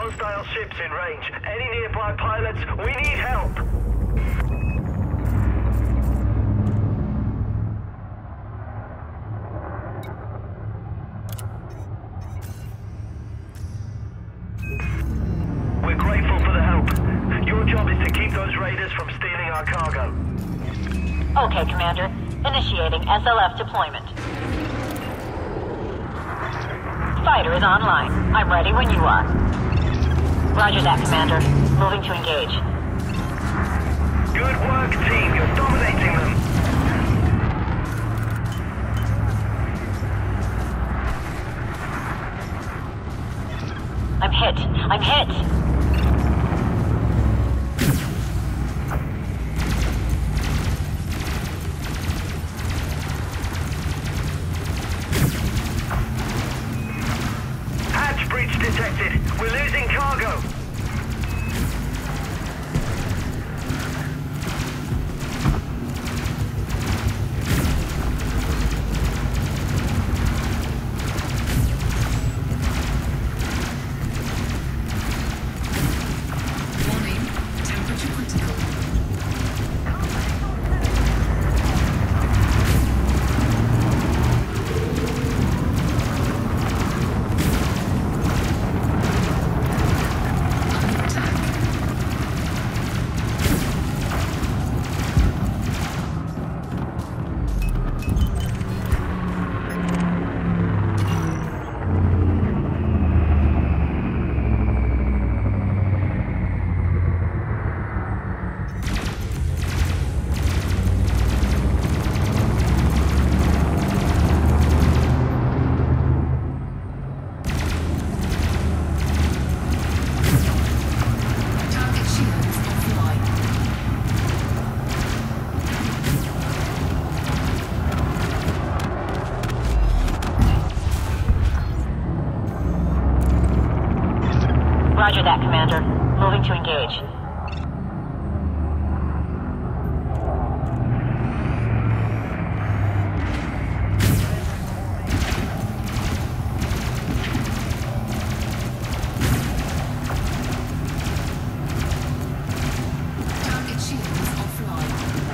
hostile ships in range. Any nearby pilots? We need help! We're grateful for the help. Your job is to keep those raiders from stealing our cargo. Okay, Commander. Initiating SLF deployment. Fighter is online. I'm ready when you are. Roger that, Commander. Moving to engage. Good work, team. You're dominating them. I'm hit. I'm hit. Hatch breach detected. We're losing cargo. Roger that, Commander. Moving to engage. Target shields offline.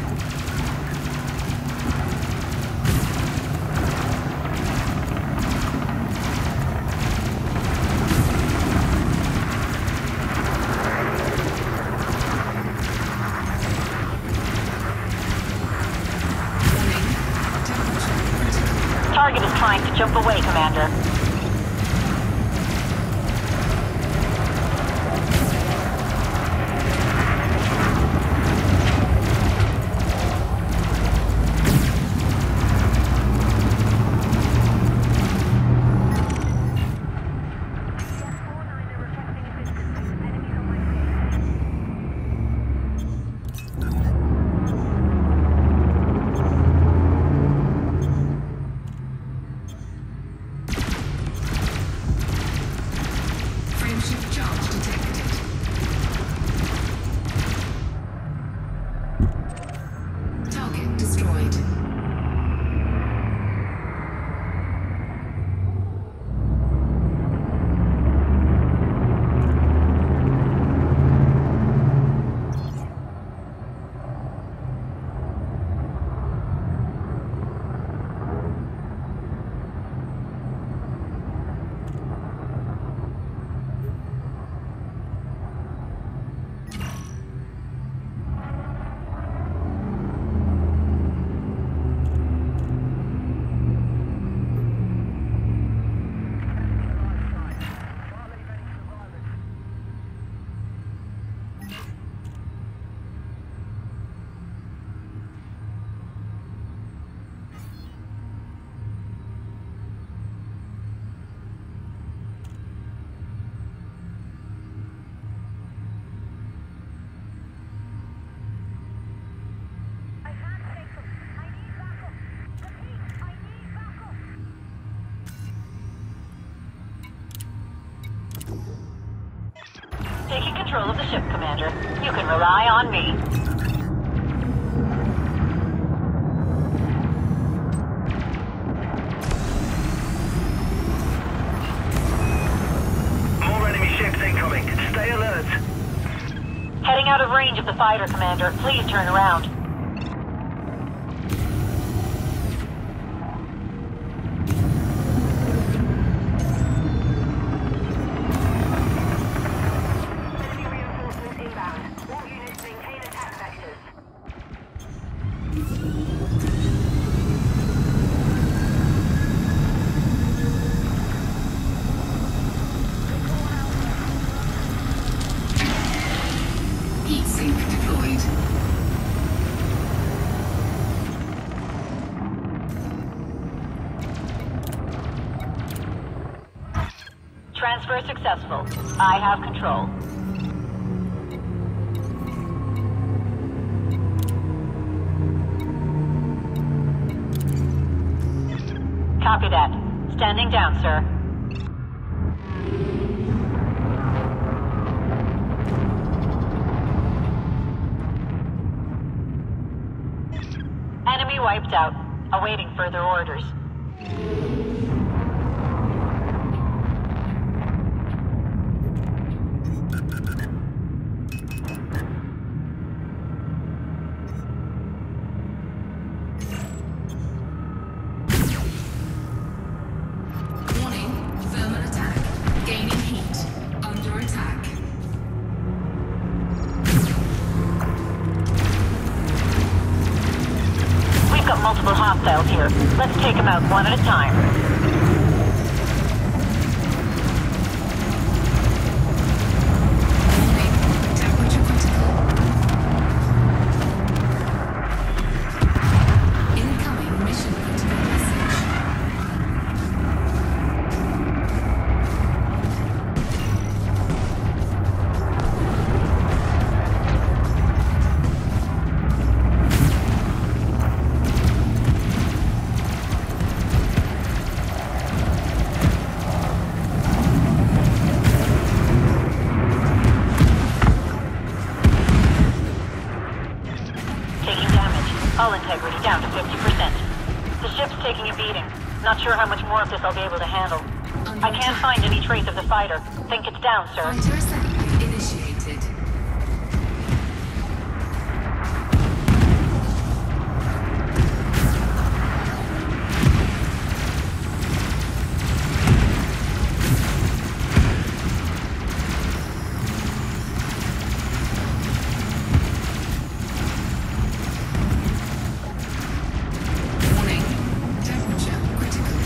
Target is trying to jump away, Commander. Frameshift charge detected. Target destroyed. Taking control of the ship, Commander. You can rely on me. More enemy ships incoming. Heading out of range of the fighter, Commander. Please turn around. Enemy reinforcements inbound. All units maintain attack vectors. Heat sink deployed. Transfer successful. I have control. Copy that. Standing down, sir. Enemy wiped out. Awaiting further orders. Warning, thermal attack. Gaining heat. Under attack. We've got multiple hostiles here. Let's take them out one at a time. Warning, temperature critical. Incoming mission critical message. Taking damage. Hull integrity down to 50%. The ship's taking a beating. Not sure how much more of this I'll be able to handle. I can't find any trace of the fighter. Think it's down, sir. Fighter assembly initiated. Warning, temperature critical.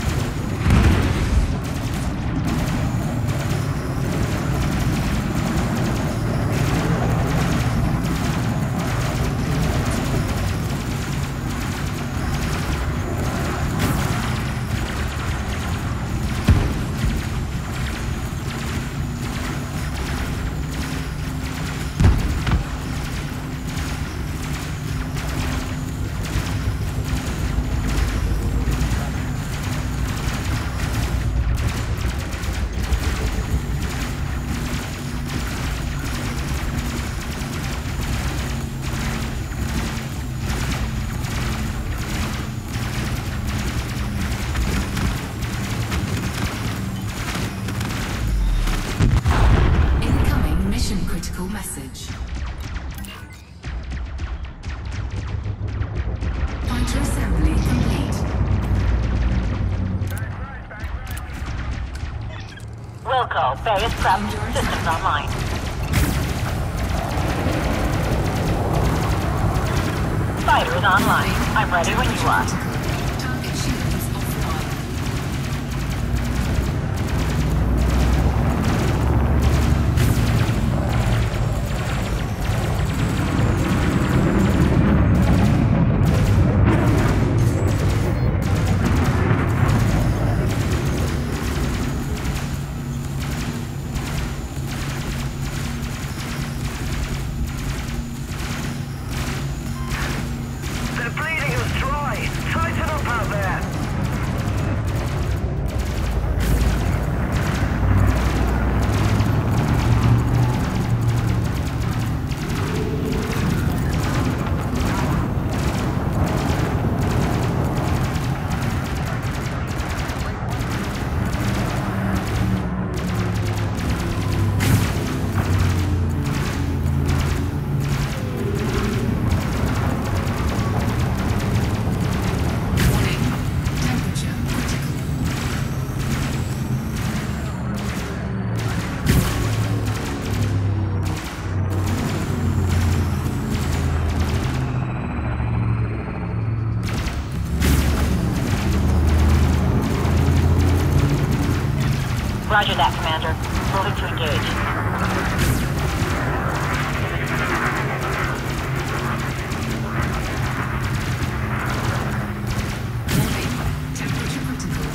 Incoming mission critical message. Fighter assembly complete. Wilco, Bay is prepped. Systems online. Fighter is online. I'm ready when you are. Target shields offline. They're bleeding us dry. Roger that, Commander. Moving to engage. Warning. Temperature critical.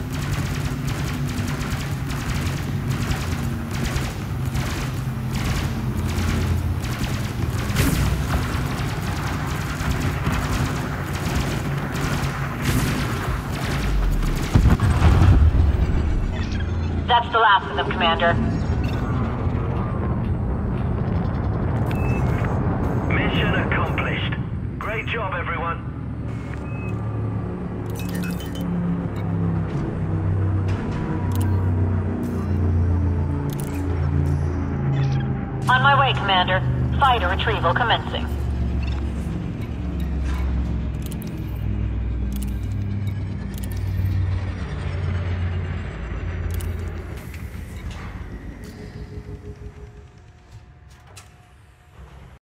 That's the last of them, Commander. Mission accomplished. Great job, everyone. On my way, Commander. Fighter retrieval commencing.